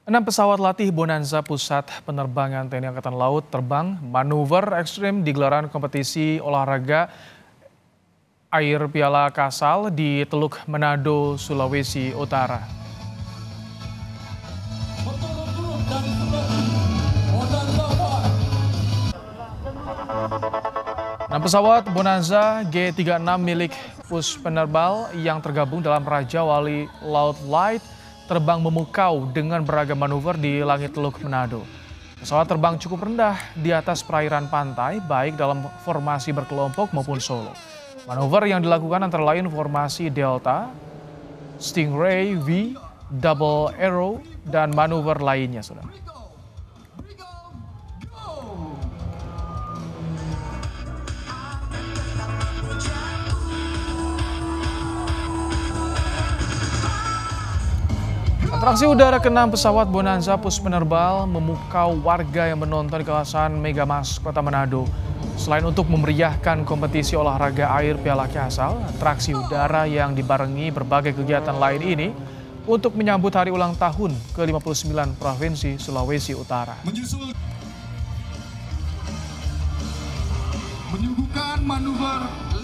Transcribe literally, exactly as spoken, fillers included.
Enam pesawat latih Bonanza Pusat Penerbangan T N I Angkatan Laut terbang manuver ekstrim di gelaran kompetisi olahraga air Piala Kasal di Teluk Manado, Sulawesi Utara. Enam pesawat Bonanza G tiga puluh enam milik Puspenerbal yang tergabung dalam Raja Wali Laut Light terbang memukau dengan beragam manuver di langit Teluk Manado. Pesawat terbang cukup rendah di atas perairan pantai, baik dalam formasi berkelompok maupun solo. Manuver yang dilakukan antara lain formasi Delta, Stingray V, Double Arrow, dan manuver lainnya, saudara. Atraksi udara keenam pesawat Bonanza Puspenerbal memukau warga yang menonton di kawasan Megamas, Kota Manado. Selain untuk memeriahkan kompetisi olahraga air Piala Kasal, atraksi udara yang dibarengi berbagai kegiatan lain ini untuk menyambut hari ulang tahun ke lima puluh sembilan Provinsi Sulawesi Utara. Menyuguhkan manuver